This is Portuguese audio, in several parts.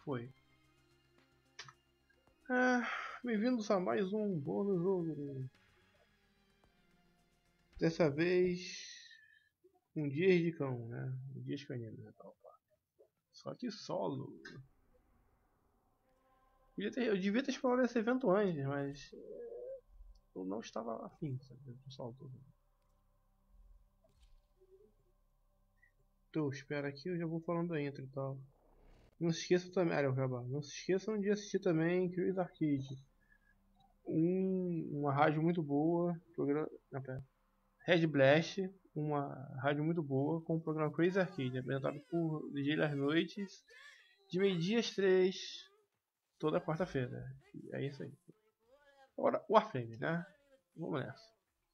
foi. Bem-vindos a mais um bônus jogo. Dessa vez, um Dias de Cão, né? Um Dias Caninos e tal. Só que solo. Eu devia ter explorado esse evento antes, mas eu não estava afim, sabe? Do solo todo. Então, espera aqui, eu já vou falando da intro e tal. Não se esqueça também, não se esqueçam de assistir também Curious Arcade. Uma rádio muito boa, Red Blast, uma rádio muito boa, com o programa Crazy Arcade, apresentado por DJ Las Noites, de meio-dia às 3, toda quarta-feira. É isso aí. Agora, Warframe, né? Vamos nessa.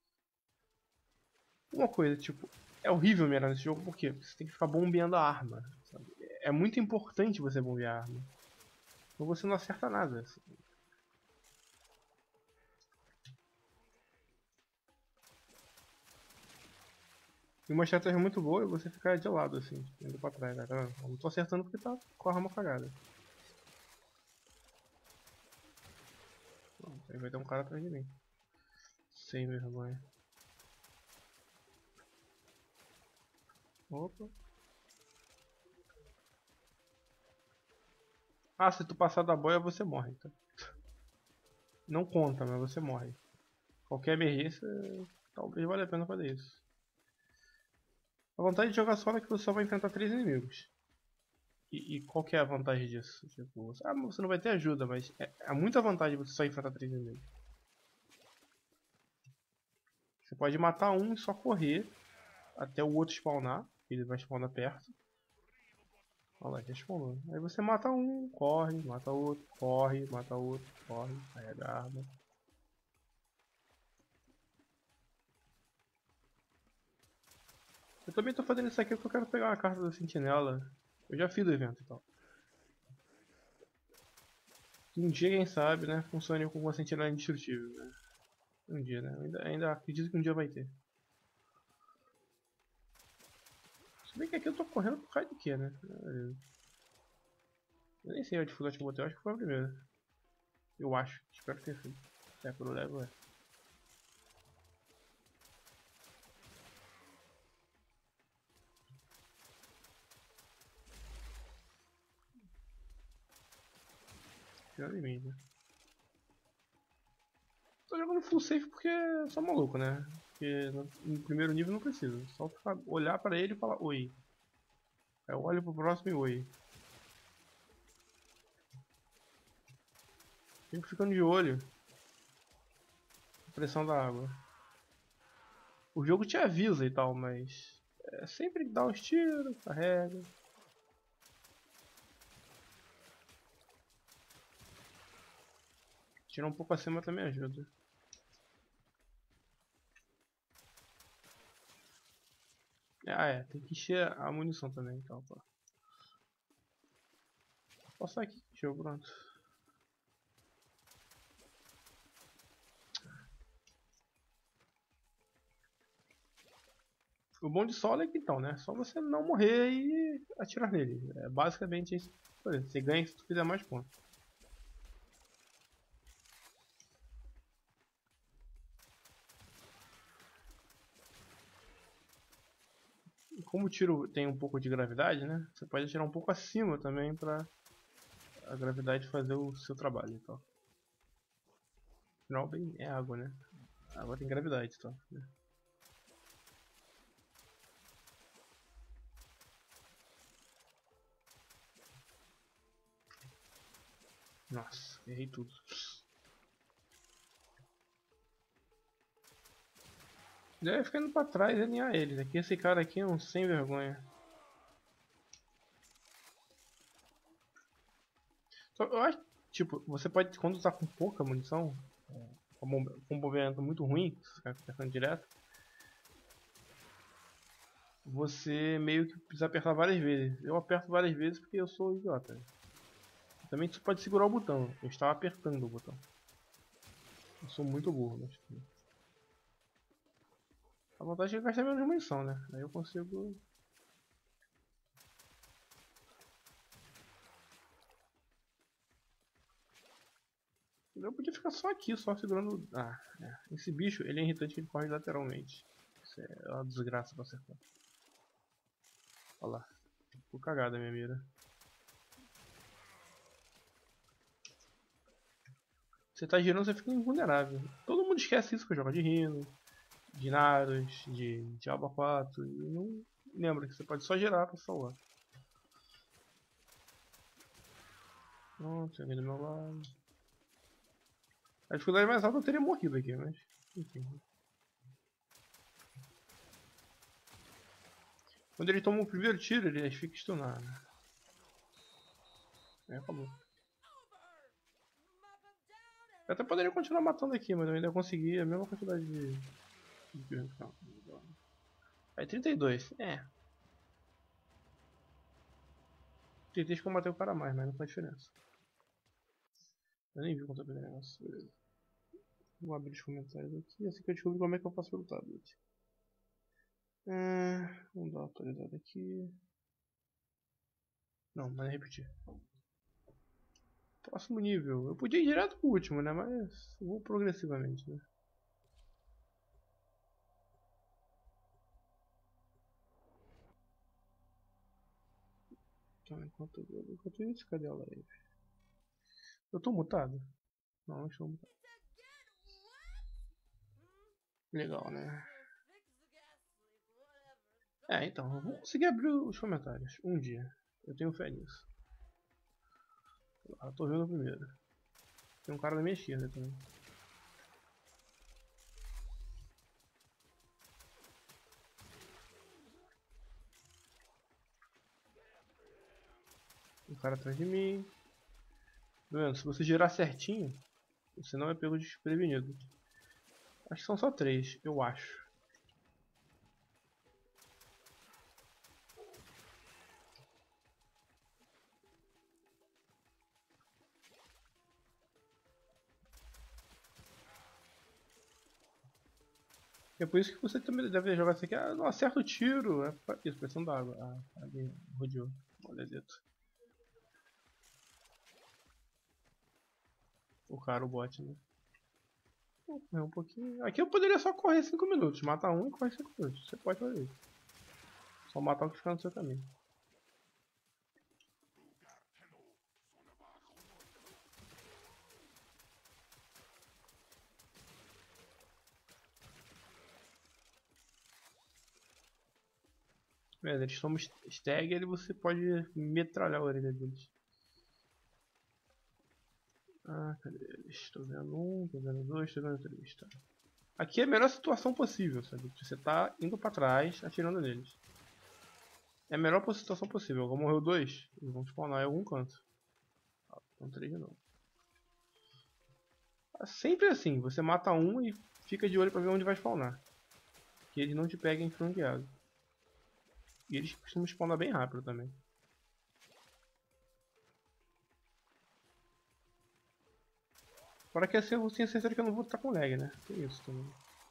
Uma coisa, tipo, é horrível mirar nesse jogo porque você tem que ficar bombeando a arma. Sabe? É muito importante você bombear a arma. Então você não acerta nada. Assim. E uma estratégia muito boa é você ficar de lado, assim, indo pra trás. Né? Eu não tô acertando porque tá com a arma cagada. Pronto, aí vai ter um cara atrás de mim. Sem vergonha. Opa. Ah, se tu passar da boia você morre, tá? Não conta, mas você morre. Qualquer emergência, talvez valha a pena fazer isso. A vantagem de jogar solo é que você só vai enfrentar 3 inimigos. E qual que é a vantagem disso? Tipo, você não vai ter ajuda, mas é muita vantagem você só enfrentar 3 inimigos. Você pode matar um e só correr até o outro spawnar, ele vai spawnar perto. Olha lá, já spawnou. Aí você mata um, corre, mata outro, corre, mata outro, corre, carrega a arma. Eu também tô fazendo isso aqui porque eu quero pegar uma carta da sentinela. Eu já fiz o evento e tal. Um dia, quem sabe, né, funcione com uma sentinela indestrutível, né? Um dia, né? Ainda acredito que um dia vai ter. Se bem que aqui eu tô correndo por causa de quê, né? Eu nem sei a dificuldade que eu botei, eu acho que foi a primeira. Eu acho, espero que tenha sido. É, pro level é. Tirando em mim, né? Tô jogando full safe porque eu sou maluco, né? Porque no primeiro nível não precisa. Só olhar pra ele e falar oi. Aí eu olho pro próximo e oi. Fico ficando de olho. Pressão da água. O jogo te avisa e tal, mas sempre dá uns tiros, carrega. Tirar um pouco acima também ajuda. Tem que encher a munição também, então, pô. Vou passar aqui, show, pronto. O bom de solo é que então, né? Só você não morrer e atirar nele. É basicamente isso. Você ganha se tu fizer mais pontos. E como o tiro tem um pouco de gravidade, né? Você pode atirar um pouco acima também pra a gravidade fazer o seu trabalho. Então. Afinal, bem, é água, né? A água tem gravidade, então. Né? Nossa, errei tudo. Já ia ficando pra trás e alinhar eles. Aqui esse cara aqui é um sem vergonha. Só, eu acho, tipo, você pode, quando tá com pouca munição, com um bombeamento muito ruim, se você ficar apertando direto, você meio que precisa apertar várias vezes. Eu aperto várias vezes porque eu sou idiota. Também você pode segurar o botão. Eu estava apertando o botão. Eu sou muito burro, mas... A vantagem é gastar menos munição, né? Aí eu consigo... Eu podia ficar só aqui, só segurando... Ah, é. Esse bicho, ele é irritante que ele corre lateralmente. Isso é uma desgraça pra acertar. Olha lá. Ficou cagada a minha mira. Você tá girando, você fica invulnerável. Todo mundo esquece isso que eu jogo de Rhino, de Naros, de Diablo 4. E não lembra que você pode só girar pra salvar. Pronto, alguém do meu lado. A dificuldade mais alta eu teria morrido aqui, mas... Enfim. Quando ele toma o primeiro tiro, ele fica stunado. Aí acabou. Eu até poderia continuar matando aqui, mas eu ainda consegui a mesma quantidade de... Aí 32, é. Tentei que eu matei o cara mais, mas não faz diferença. Eu nem vi quanto eu peguei o negócio, beleza. Vou abrir os comentários aqui, assim que eu descobrir como é que eu faço pelo tablet. Vamos dar uma atualizada aqui. Não, mas repetir. Próximo nível. Eu podia ir direto pro último, né? Mas eu vou progressivamente, né? Então, enquanto isso, cadê a live? Eu tô mutado? Não, não estou mutado. Legal, né? Então, eu vou conseguir abrir os comentários. Um dia. Eu tenho fé nisso. Tô vendo o primeiro. Tem um cara na minha esquerda também. Um cara atrás de mim. Tá vendo? Se você girar certinho, você não é pego desprevenido. Acho que são só 3, eu acho. É por isso que você também deve jogar isso aqui. Ah, não acerta o tiro. É isso, pressão d'água. Ah, ali, rodeou. Moledeto. O cara, o bot, né? Vou correr um pouquinho. Aqui eu poderia só correr 5 minutos. Matar um e correr 5 minutos. Você pode fazer isso. Só matar o que fica no seu caminho. Beleza, eles tomam stagger e você pode metralhar a orelha deles. Ah, cadê eles? Tô vendo um, tô vendo dois, tô vendo três, tá. Aqui é a melhor situação possível, sabe? Você tá indo pra trás, atirando neles. É a melhor situação possível. Agora morreu dois, eles vão spawnar em algum canto. Então 3 de novo. É sempre assim, você mata um e fica de olho pra ver onde vai spawnar. Que eles não te peguem franqueado. E eles costumam spawnar bem rápido também. Fora que assim eu tenho certeza que eu não vou estar com lag, né? Tem isso também.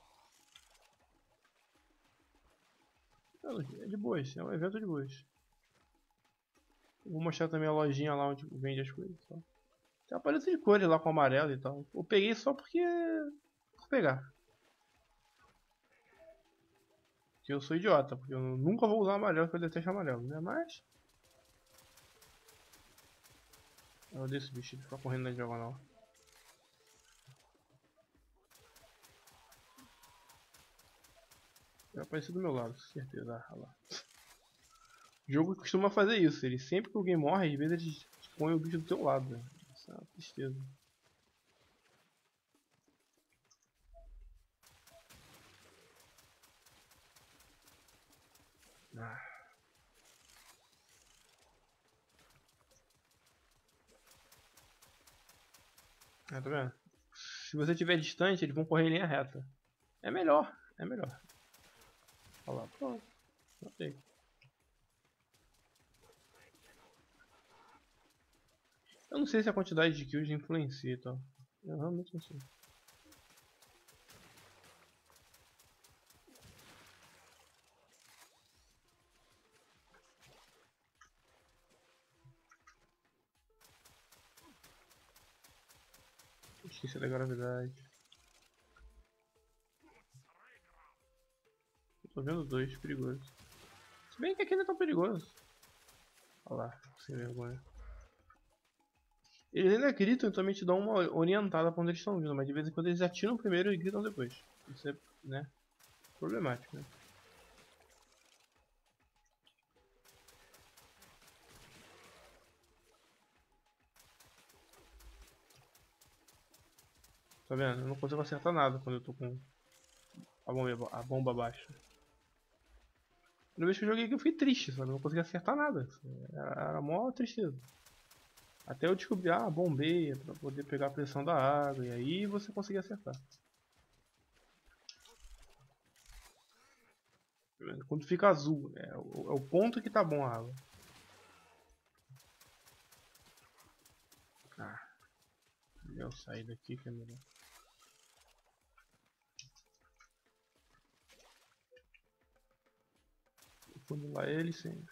É de boas, é um evento de boas. Vou mostrar também a lojinha lá onde vende as coisas. Tá? Tem uma paleta de cores lá com amarelo e tal. Eu peguei só porque... por pegar. Porque eu sou idiota, porque eu nunca vou usar amarelo porque eu detesto amarelo, né? Mas... eu odeio esse bicho, ele fica correndo na diagonal. Vai aparecer do meu lado, certeza. Ah, lá. O jogo costuma fazer isso, ele sempre que alguém morre, às vezes ele põe o bicho do teu lado. Né? Isso é uma tristeza. Ah. Tá vendo? Se você estiver distante, eles vão correr em linha reta. É melhor, é melhor. Olha lá, pronto. Ok. Eu não sei se a quantidade de kills influencia e tal. Eu realmente não sei. Esqueci da gravidade. Tô vendo dois, perigoso. Se bem que aqui não é tão perigoso. Olha lá, sem vergonha. Eles ainda gritam e também te dão uma orientada quando eles estão vindo, mas de vez em quando eles atiram primeiro e gritam depois. Isso é, né, problemático, né? Tá vendo? Eu não consigo acertar nada quando eu tô com a bomba baixa. Primeira vez que eu joguei aqui eu fiquei triste, sabe? Eu não conseguia acertar nada. Era mó tristeza. Até eu descobrir, bombeia pra poder pegar a pressão da água. E aí você conseguia acertar. Quando fica azul, é o ponto que tá bom a água. Eu sair daqui que é melhor. Vou formular ele sempre.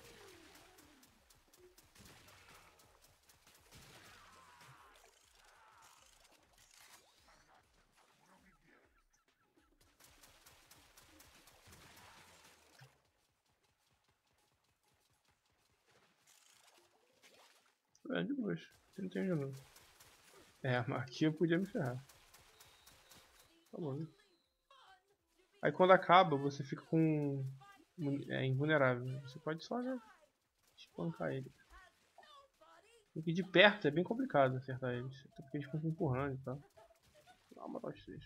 De boas. Não tem de novo. Mas aqui eu podia me ferrar. Tá bom. Aí quando acaba, você fica com... invulnerável. Você pode só, né, espancar ele. Porque de perto é bem complicado acertar eles. Até porque eles ficam empurrando e tal. Dá uma moral de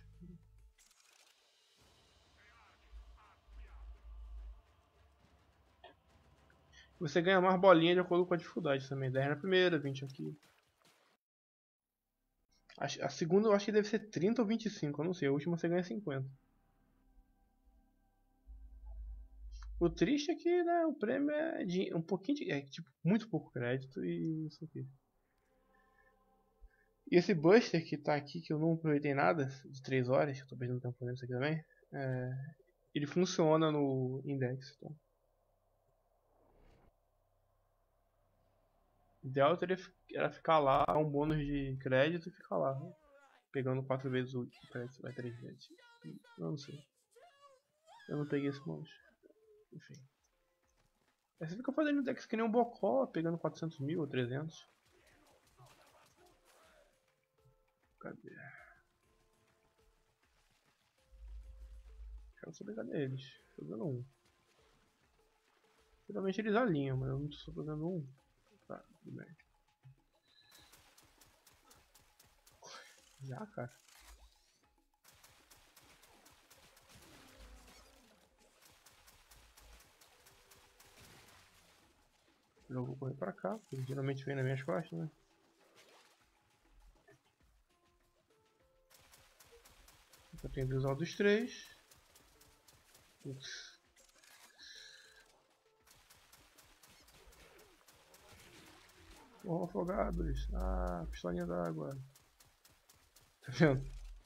Você ganha mais bolinha de acordo com a dificuldade também. 10 na primeira, 20 aqui. A segunda eu acho que deve ser 30 ou 25, eu não sei. A última você ganha 50. O triste é que, né, o prêmio é de um pouquinho de... tipo, muito pouco crédito e isso aqui. E esse Buster que tá aqui, que eu não aproveitei nada, de 3 horas, eu tô perdendo tempo fazendo isso aqui também. Ele funciona no Index, tá? O ideal era ficar lá, um bônus de crédito e ficar lá, né? Pegando 4 vezes o crédito, vai 3 vezes. Eu não sei. Eu não peguei esse bônus. Enfim. Aí você fica fazendo decks que nem um bocó, pegando 400 mil ou 300. Cadê? Quero saber cadê eles. Tô vendo um. Geralmente eles alinham, mas eu não tô fazendo um. Tá, tudo bem. Já, cara. Eu vou correr pra cá, porque ele geralmente vem nas minhas costas, né? Eu tenho que usar um dos 3. Ups. Oh, afogados. Pistolinha d'água. Tá vendo?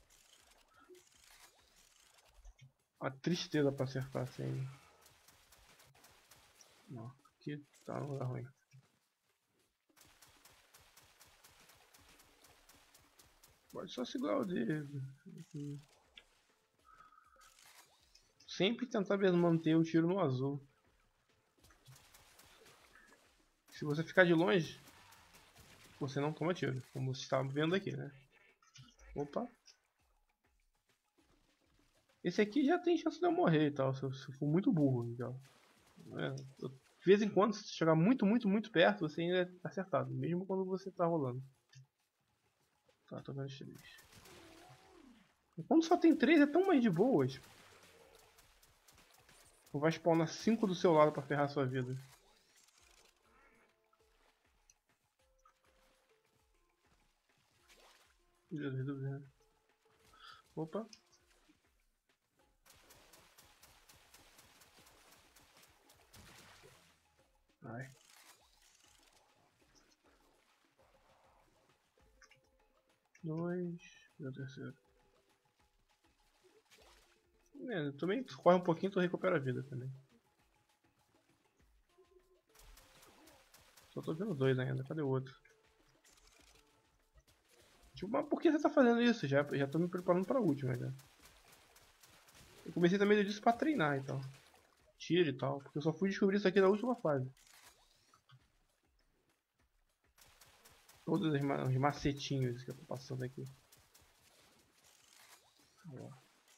Uma tristeza pra acertar assim. Não, aqui tá um lugar ruim. Pode só segurar o dedo. Sempre tentar mesmo manter o tiro no azul. Se você ficar de longe, você não toma tiro, como você está vendo aqui, né? Opa! Esse aqui já tem chance de eu morrer e tal, se eu for muito burro. Então. De vez em quando, se chegar muito, muito, muito perto, você ainda é acertado, mesmo quando você está rolando. Tá, tô vendo os 3. Quando só tem 3 é tão mais de boas. Ou vai spawnar 5 do seu lado pra ferrar a sua vida. Beleza. Opa. Ai. Dois. E o terceiro. Também corre um pouquinho, tu recupera a vida também. Só tô vendo 2 ainda, cadê o outro? Tipo, mas por que você tá fazendo isso? Já tô me preparando pra última já. Eu comecei também disso pra treinar e tal. Tiro e tal. Porque eu só fui descobrir isso aqui na última fase. Todos os macetinhos que eu tô passando aqui. Ó.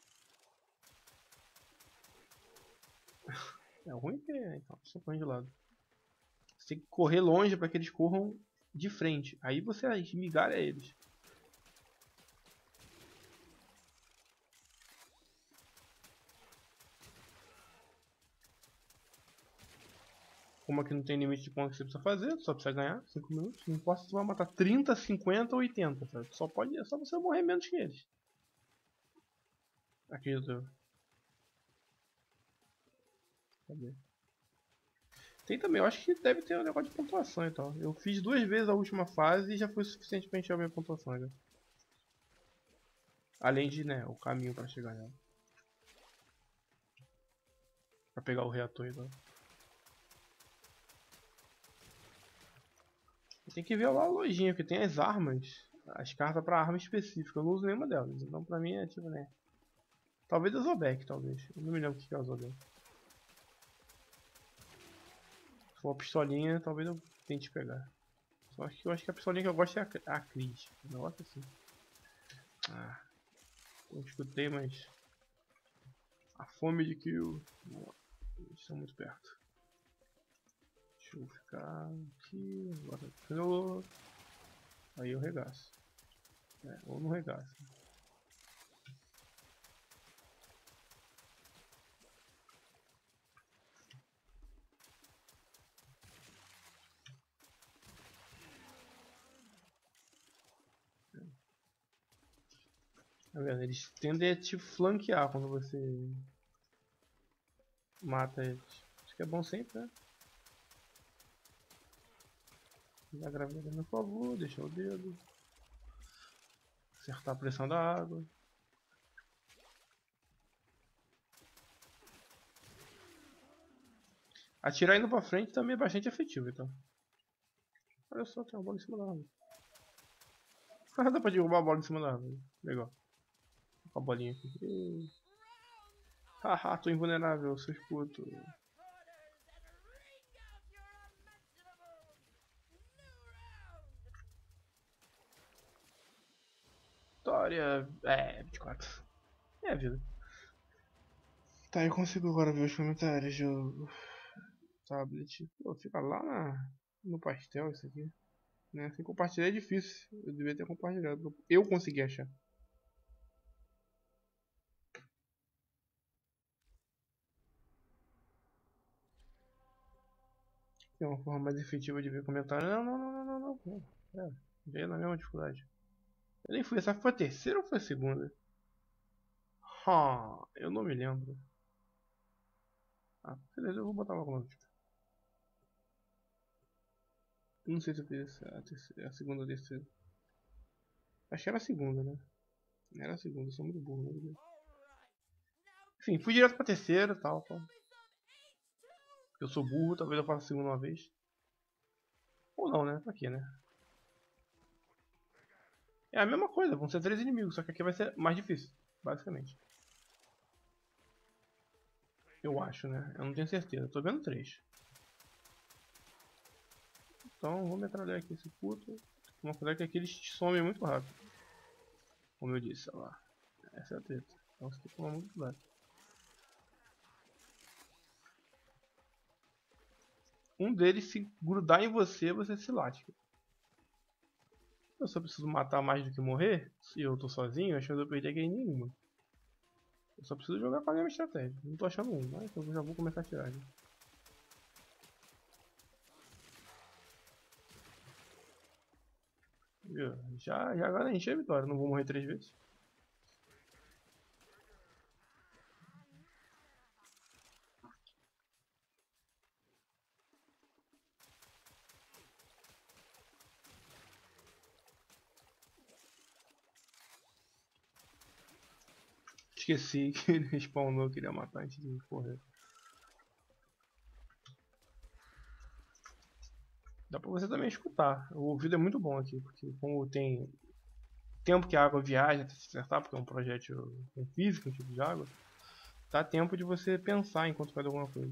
É ruim que então, só põe de lado. Você tem que correr longe para que eles corram de frente. Aí você esmigalha eles. Como aqui não tem limite de pontos que você precisa fazer, só precisa ganhar 5 minutos. Não importa se você vai matar 30, 50 ou 80, sabe? É só você morrer menos que eles. Acredito eu. Cadê? Tem também, eu acho que deve ter um negócio de pontuação e tal. Eu fiz 2 vezes a última fase e já foi suficiente pra encher a minha pontuação já. Além de, né, o caminho pra chegar nela. Pra pegar o reator e tal. Tem que ver lá a lojinha, porque tem as armas. As cartas pra arma específica. Eu não uso nenhuma delas. Então pra mim é tipo, né. Talvez a Zobek, talvez. Eu não me lembro o que é a Zobek. Se for uma pistolinha, talvez eu tente pegar. Eu acho que a pistolinha que eu gosto é a Cris. Um negócio assim. Ah, eu escutei, mas a fome de kill. Eles estão muito perto. Deixa eu ficar aqui. Agora cancelou. Aí eu regaço. É, ou não regaço. Tá vendo? Eles tendem a te flanquear quando você mata eles. Isso que é bom sempre, né? Dá gravidade no favor, deixar o dedo. Acertar a pressão da água. Atirar indo pra frente também é bastante efetivo, então. Olha só, tem uma bola em cima da árvore. Dá pra derrubar a bola em cima da árvore. Legal. Com a bolinha aqui. Haha, tô invulnerável, seus putos. Vitória. É, 24. É a vida. Tá, eu consigo agora ver os comentários do tablet. Pô, fica lá no pastel isso aqui. Né? Sem compartilhar é difícil. Eu devia ter compartilhado. Eu consegui achar. Tem uma forma mais efetiva de ver comentário. Não. É, veio na mesma dificuldade. Eu nem fui. Essa foi a terceira ou foi a segunda? Eu não me lembro. Ah, beleza, eu vou botar logo no último. Não sei se eu fiz a segunda ou a terceira. Acho que era a segunda, né? Era a segunda, eu sou muito burro, né? Enfim, fui direto pra terceira e tal. Eu sou burro, talvez eu faça a segunda uma vez. Ou não, né? Pra quê, né? É a mesma coisa, vão ser 3 inimigos, só que aqui vai ser mais difícil, basicamente. Eu acho, né? Eu não tenho certeza, eu tô vendo 3. Então vou metralhar aqui esse puto. Uma coisa que aqui eles somem muito rápido. Como eu disse, olha lá. Essa é a treta. Então você tem que tomar muito cuidado. Um deles, se grudar em você, você se lasca. Eu só preciso matar mais do que morrer. Se eu tô sozinho, a chance de eu perder é nenhuma. Eu só preciso jogar com a mesma estratégia. Não tô achando um, mas eu já vou começar a tirar. Né? Já garanti a vitória, não vou morrer 3 vezes. Esqueci que ele respawnou, eu queria matar antes de correr. Dá pra você também escutar. O ouvido é muito bom aqui, porque como tem tempo que a água viaja até se acertar, porque é um projétil com física, um tipo de água, dá tempo de você pensar enquanto faz alguma coisa.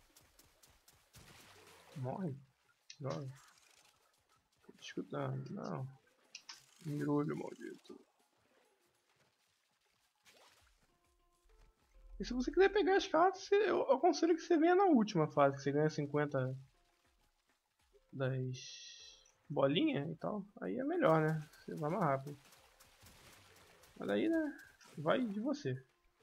Morre? Droga. Tô te escutando. Não. Mirulho, maldito. E se você quiser pegar as cartas, eu aconselho que você venha na última fase, que você ganha 50 das bolinhas e tal. Aí é melhor, né? Você vai mais rápido. Mas aí, né? Vai de você.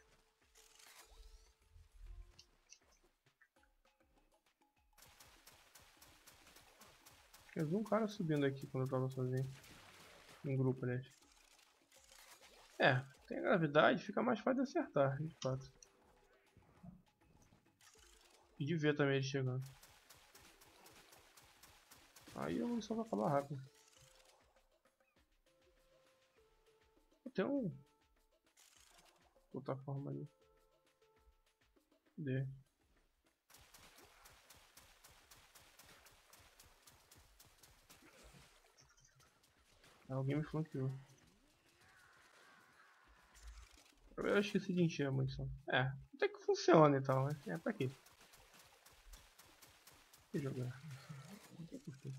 Eu vi um cara subindo aqui quando eu tava sozinho. Em grupo, aliás. É, tem a gravidade, fica mais fácil de acertar, de fato. E de ver também ele chegando. Aí a munição vai acabar rápido. Tem uma plataforma ali. Cadê? Alguém me flanqueou. Eu esqueci de encher a munição. É, até que funciona e tal, né? É, pra quê? Pra que jogar? Não tem porquê.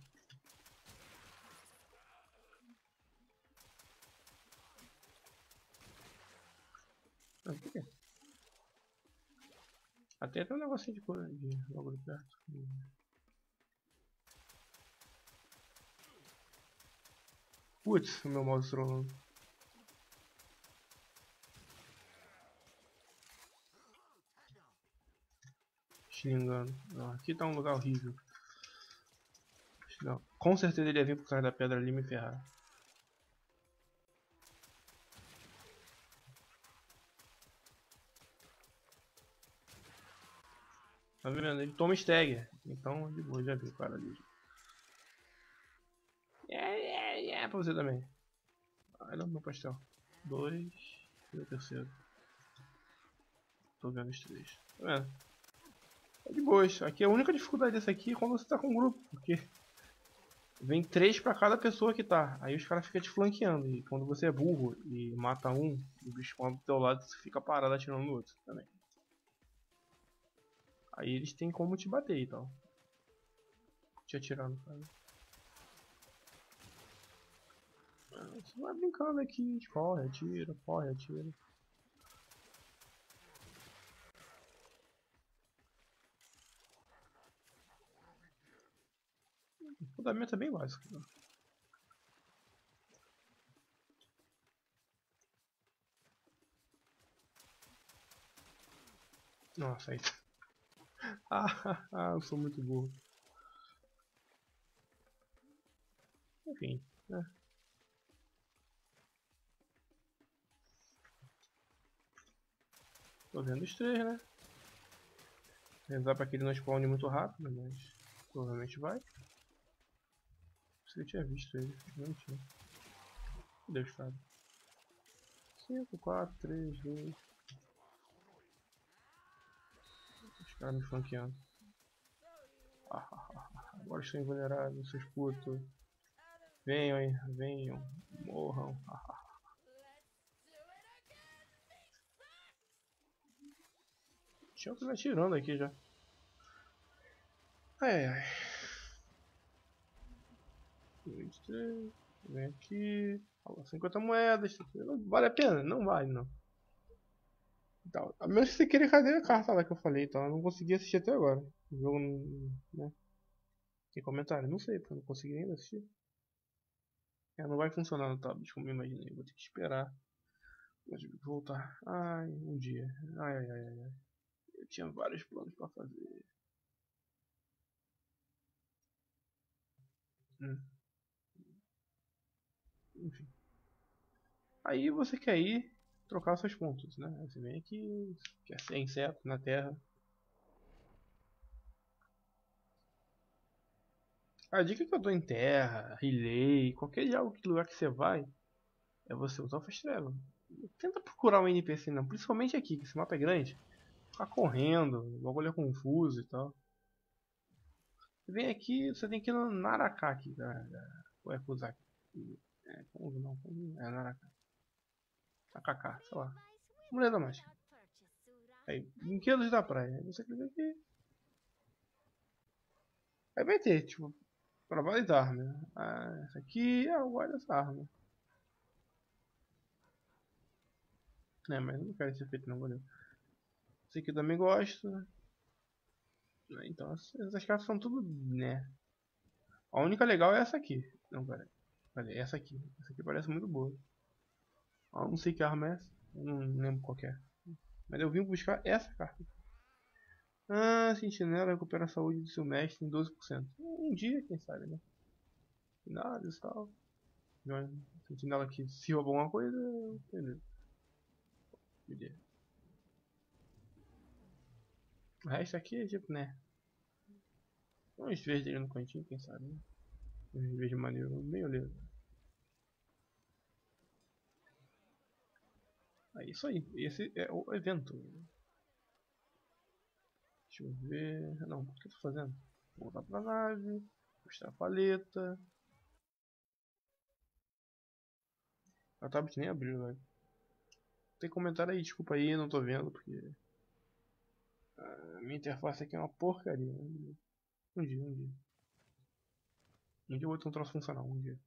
Não, por quê? Até tem um negocinho de cor de logo ali perto. Putz, o meu mouse trolando. Xingando. Não, aqui tá um lugar horrível. Não, com certeza ele ia vir por trás da pedra ali e me ferrar. Tá vendo? Ele toma stagger. Então, de boa, já vi o cara ali. Pra você também. Ai, não, meu pastel. 2 e o terceiro. Tô vendo os 3. Tá vendo? É de boas. Aqui a única dificuldade dessa aqui é quando você tá com um grupo. Porque vem 3 pra cada pessoa que tá. Aí os caras ficam te flanqueando. E quando você é burro e mata um, o bicho pula do teu lado, você fica parado atirando no outro também. Aí eles têm como te bater e tal. Te atirando, cara. Você vai brincando aqui, corre, atira, corre, atira. O fundamento é bem básico. Né? Nossa, aí. Eu sou muito burro. Enfim, né? Tô vendo os 3, né? Rezar pra que ele não spawne muito rápido, mas provavelmente vai. Se eu tinha visto ele, não tinha. Cadê o estado? 5, 4, 3, 2. Os caras me flanqueando. Agora estou invulnerável, seus putos. Venham, hein, venham, morram. Tinha que me atirando aqui já. Ai, ai. 23, vem aqui. 50 moedas. Não vale a pena? Não vale, não. Então, a menos que você queira, cadê a carta lá que eu falei? Então, eu não consegui assistir até agora. O jogo, né? Tem comentário? Não sei, porque eu não consegui ainda assistir. Não vai funcionar no tablet como eu imaginei. Vou ter que esperar. Vou voltar. Ai, um dia. Ai. Eu tinha vários planos pra fazer. Hum, Enfim. Aí você quer ir trocar seus pontos, né? Você vem aqui, quer ser inseto na terra. A dica que eu dou em terra, relay, qualquer lugar que você vai, é você usar o Fast Travel. Tenta procurar um NPC não, principalmente aqui, que esse mapa é grande. Ficar correndo, o bagulho é confuso e tal. Você vem aqui, você tem que ir no Naraka aqui, o Ekuzaki. Como não? Não era AKK, sei lá. Mulher da máscara. Aí, brinquedos da praia. Aí você clica aqui. Aí vai ter, tipo, pra várias armas. Essa aqui é o guarda dessa arma. Mas não quero esse efeito não, valeu. Esse aqui eu também gosto. Então, essas cartas são tudo, né? A única legal é essa aqui. Não, pera. Olha, essa aqui. Essa aqui parece muito boa. Eu não sei que arma é essa. Eu não lembro qual é. Mas eu vim buscar essa carta. Sentinela recupera a saúde do seu mestre em 12%. Um dia, quem sabe, né? Nada e tal. Sentinela que se roubou alguma coisa, entendeu? O resto aqui é tipo, né? Uns verdes ali no cantinho, quem sabe, né? Uns verdes maneiro, meio lindo. É isso aí, esse é o evento. Deixa eu ver. Não, o que eu tô fazendo? Voltar pra nave, mostrar a paleta. A tablet nem abriu, velho. Tem comentário aí, desculpa aí, não tô vendo, porque a minha interface aqui é uma porcaria. Um dia, um dia. Um dia eu vou ter um troço funcional, um dia.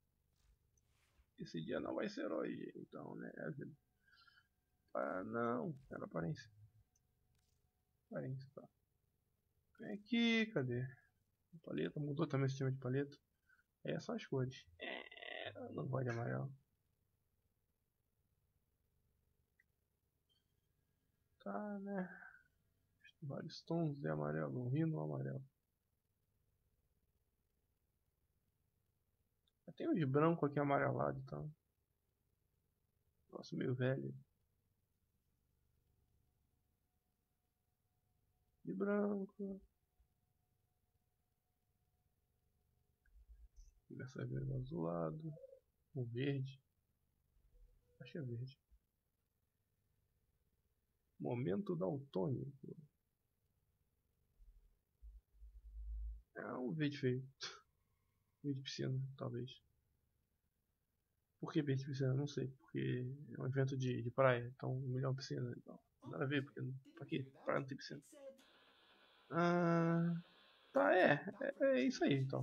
Esse dia não vai ser hoje, então, né? Não, era aparência. Aparência, tá. Vem aqui, cadê? A paleta, mudou também o sistema de paleta. É só as cores. Não gosto de amarelo. Tá, né? Vários tons de amarelo, um rino amarelo. Tem uns de branco aqui amarelado, então. Nossa, meio velho. De branco. Dessa vez azulado. O verde. Acho que é verde. Momento daltônico. É um verde feio. Verde piscina, talvez. Por que verde piscina? Não sei. Porque é um evento de praia. Então, melhor piscina. Então, nada a ver. Porque pra quê? Praia não tem piscina. Tá, é isso aí, então.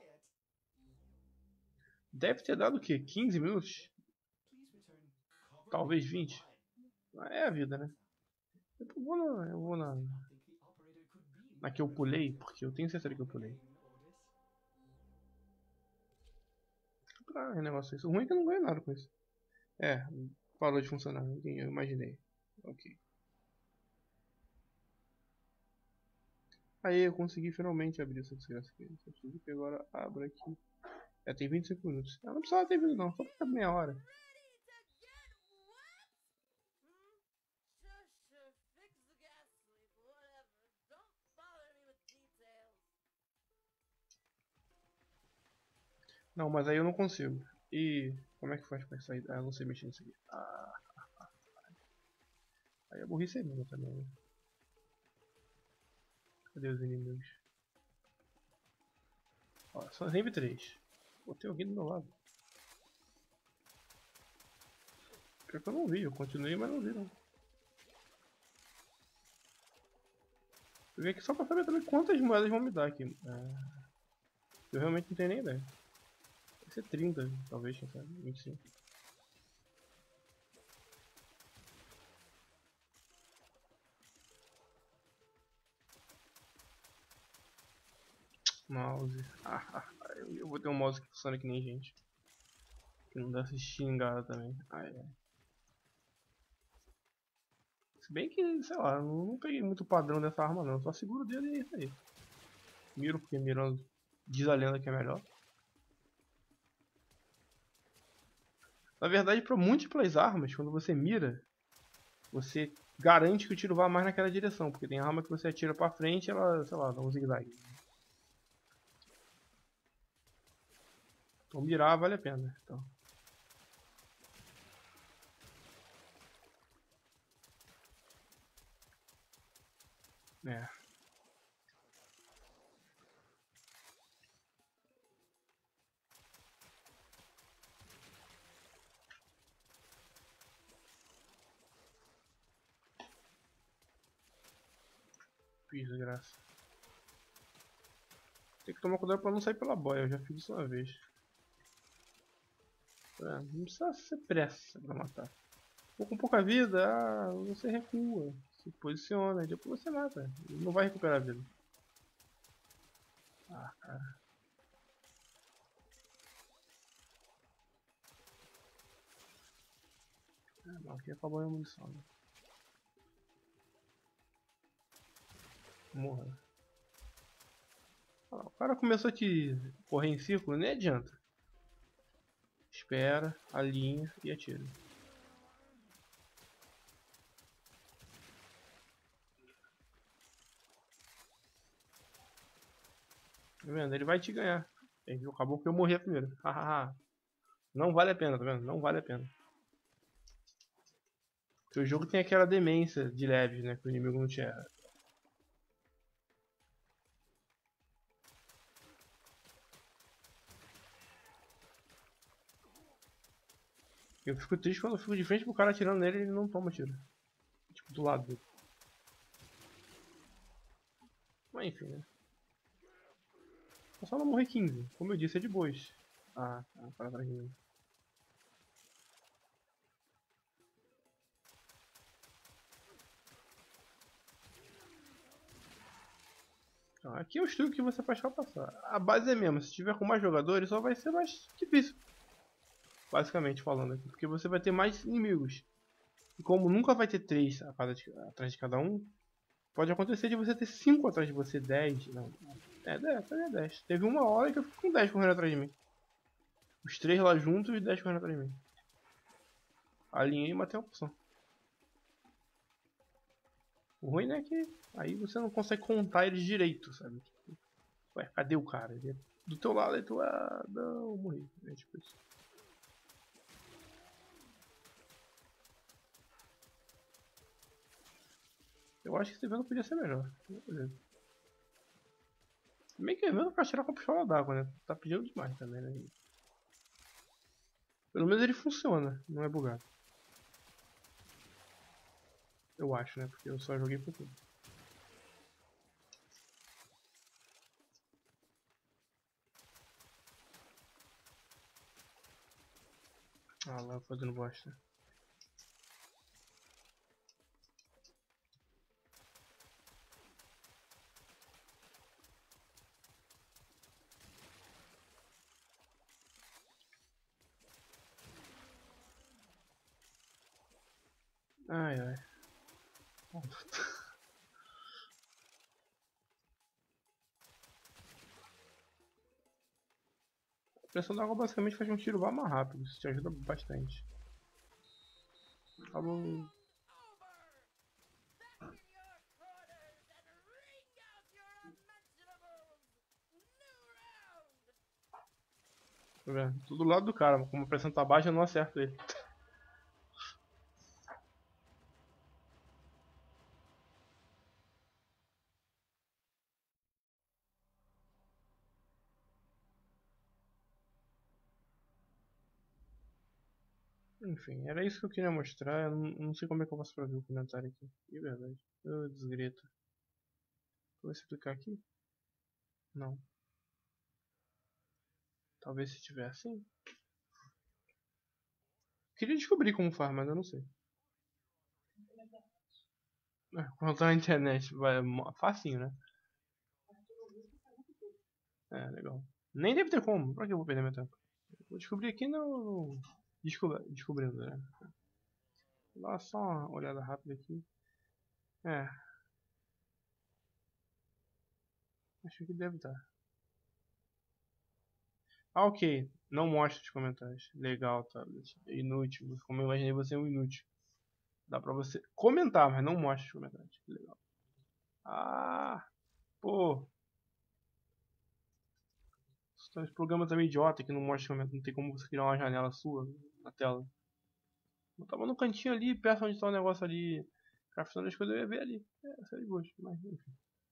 Deve ter dado o quê? 15 minutos? Talvez 20? É a vida, né? Eu vou na que eu pulei, porque eu tenho certeza que eu pulei. Negócio isso. O ruim é que eu não ganho nada com isso. Parou de funcionar, eu imaginei. Ok. Aí eu consegui finalmente abrir essa desgraça aqui. Só preciso que agora abra aqui. Tem 25 minutos. Eu não precisava ter vindo não, só pra meia hora. Não, mas aí eu não consigo. E como é que faz pra sair? Eu não sei mexer nisso aqui. Aí a burrice é minha também, né? Cadê os inimigos? Ó, só sempre 3. Pô, tem alguém do meu lado. Pior que eu não vi, eu continuei, mas não vi não. Eu vim aqui só pra saber também quantas moedas vão me dar aqui. Eu realmente não tenho nem ideia. Vai ser 30, talvez, quem sabe, 25. Mouse. Eu vou ter um mouse que funciona que nem gente. Que não dá essa xingada também. Se bem que, sei lá, eu não peguei muito padrão dessa arma não. Só seguro dele e é isso aí. Miro porque mirando diz a lenda que é melhor. Na verdade, para múltiplas armas, quando você mira, você garante que o tiro vá mais naquela direção. Porque tem arma que você atira pra frente e ela, sei lá, dá um zigue-zague. Então mirar vale a pena. Então. É. fiz, desgraça. Tem que tomar cuidado pra não sair pela boia, eu já fiz isso uma vez. Não precisa ser pressa pra matar. Ficou com pouca vida, você recua, se posiciona, e depois você mata. Ele não vai recuperar a vida. Cara. Não, aqui acabou a munição. Né? Morra. O cara começou a te correr em círculo, nem adianta. Espera, alinha e atira. Tá vendo? Ele vai te ganhar. Acabou que eu morri primeiro. Não vale a pena, tá vendo? Não vale a pena. Porque o jogo tem aquela demência de leves, né? Que o inimigo não te erra. Eu fico triste quando eu fico de frente pro cara atirando nele e ele não toma tiro. Tipo, do lado dele. Mas enfim, né? Eu só não morri 15. Como eu disse, é de boas. Tá, o cara atrás de mim. Então, aqui é o estilo que você faz pra passar. A base é mesmo, se tiver com mais jogadores só vai ser mais difícil. Basicamente falando aqui, porque você vai ter mais inimigos. E como nunca vai ter 3 atrás de cada um, pode acontecer de você ter 5 atrás de você, 10. Não. É 10, é 10. Teve uma hora que eu fico com 10 correndo atrás de mim. Os 3 lá juntos e 10 correndo atrás de mim. Alinhei e matei a opção. O ruim é que aí você não consegue contar eles direito, sabe? Tipo, ué, cadê o cara? Ele é do teu lado, aí tu, não, eu morri. É tipo isso. Eu acho que esse evento podia ser melhor. Meio que evento pra tirar com a pistola d'água, né? Tá pedindo demais também, né? Pelo menos ele funciona, não é bugado. Eu acho, né? Porque eu só joguei por tudo. Lá fazendo bosta. Ai, ai. A pressão da água basicamente faz um tiro vá mais rápido, isso te ajuda bastante. Acabou. Tá vendo? Tudo do lado do cara, mas como a pressão tá baixa, eu não acerto ele. Enfim, era isso que eu queria mostrar. Eu não sei como é que eu posso pra ver o comentário aqui. De verdade. Desgreta. Vou explicar aqui? Não. Talvez se tiver assim. Queria descobrir como faz, mas eu não sei. Quando tá na internet, vai facinho, né? É, legal. Nem deve ter como. Pra que eu vou perder meu tempo? Vou descobrir aqui no... Descobrindo, né? Dá só uma olhada rápida aqui. É. Acho que deve estar. Ok. Não mostra os comentários. Legal, tablet. Inútil. Como eu imaginei você é um inútil. Dá pra você comentar, mas não mostra os comentários. Legal. Pô. Esse programa também idiota que não mostra comentários. Não tem como você criar uma janela sua na tela. Eu tava no cantinho ali, perto onde tá o negócio ali. Craftando as coisas eu ia ver ali. Essa é de boa. Mas enfim.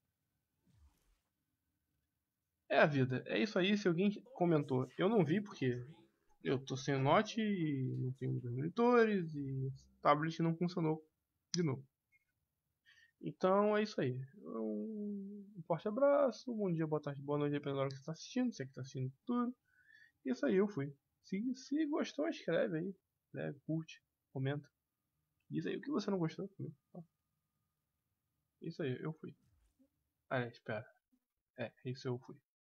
É a vida. É isso aí. Se alguém comentou, eu não vi porque eu tô sem note e não tenho dois monitores e o tablet não funcionou de novo. Então é isso aí. Um forte abraço, bom dia, boa tarde, boa noite, dependendo da hora que você está assistindo, você que está assistindo tudo. Isso aí, eu fui. Se gostou, escreve aí. Escreve, curte, comenta. Diz aí o que você não gostou também. Tá? Isso aí, eu fui. Ah, espera. É, isso eu fui.